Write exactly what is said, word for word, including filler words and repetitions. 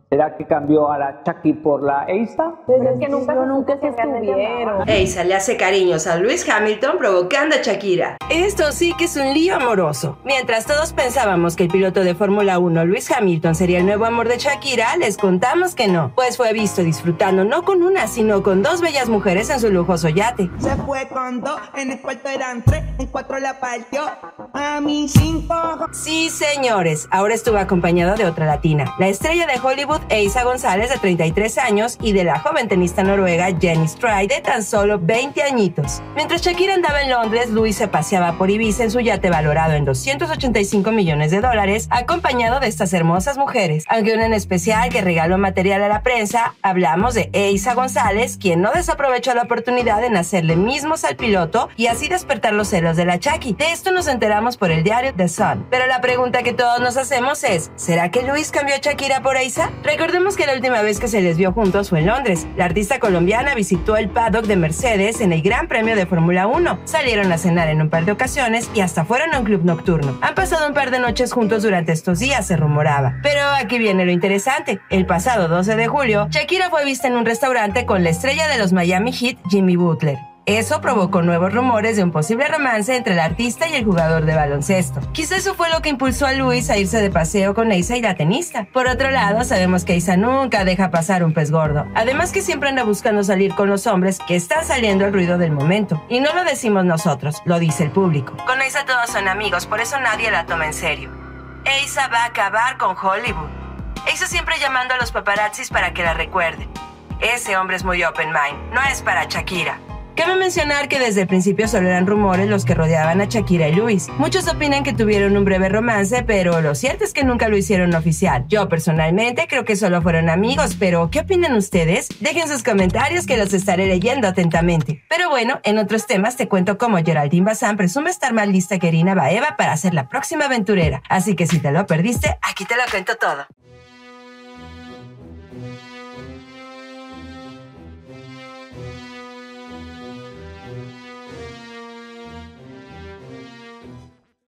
¿Será que cambió a la Chucky por la Eiza? Pero es que nunca, nunca se estuvieron. Eiza le hace cariños a Lewis Hamilton provocando a Shakira. Esto sí que es un lío amoroso. Mientras todos pensábamos que el piloto de Fórmula uno, Lewis Hamilton, sería el nuevo amor de Shakira, les contamos que no. Pues fue visto disfrutando no con una, sino con dos bellas mujeres en su lujoso yate. Se fue con dos, en el cuarto eran tres, en cuatro la partió. A mí cinco. Sí, señores, ahora estuvo acompañado de otra latina, la estrella de Hollywood Eiza González, de treinta y tres años, y de la joven tenista noruega Jenny Stride, de tan solo veinte añitos. Mientras Shakira andaba en Londres, Luis se paseaba por Ibiza en su yate valorado en doscientos ochenta y cinco millones de dólares, acompañado de estas hermosas mujeres. Aunque una en especial que regaló material a la prensa, hablamos de Eiza González, quien no desaprovechó la oportunidad en hacerle mismos al piloto y así despertar los celos de la Chucky. De esto nos enteramos por el diario The Sun. Pero la pregunta que todos nos hacemos es, ¿será que Luis cambió a Shakira por Eiza? Recordemos que la última vez que se les vio juntos fue en Londres. La artista colombiana visitó el paddock de Mercedes en el Gran Premio de Fórmula uno. Salieron a cenar en un par de ocasiones y hasta fueron a un club nocturno. Han pasado un par de noches juntos durante estos días, se rumoraba. Pero aquí viene lo interesante. El pasado doce de julio, Shakira fue vista en un restaurante con la estrella de los Miami Heat, Jimmy Butler. Eso provocó nuevos rumores de un posible romance entre el artista y el jugador de baloncesto. Quizá eso fue lo que impulsó a Luis a irse de paseo con Eiza y la tenista. Por otro lado, sabemos que Eiza nunca deja pasar un pez gordo. Además que siempre anda buscando salir con los hombres que están saliendo al ruido del momento. Y no lo decimos nosotros, lo dice el público. Con Eiza todos son amigos, por eso nadie la toma en serio. Eiza va a acabar con Hollywood. Eiza siempre llamando a los paparazzis para que la recuerden. Ese hombre es muy open mind, no es para Shakira. Cabe mencionar que desde el principio solo eran rumores los que rodeaban a Shakira y Luis. Muchos opinan que tuvieron un breve romance, pero lo cierto es que nunca lo hicieron oficial. Yo personalmente creo que solo fueron amigos, pero ¿qué opinan ustedes? Dejen sus comentarios que los estaré leyendo atentamente. Pero bueno, en otros temas te cuento cómo Geraldine Bazán presume estar más lista que Irina Baeva para ser la próxima aventurera. Así que si te lo perdiste, aquí te lo cuento todo.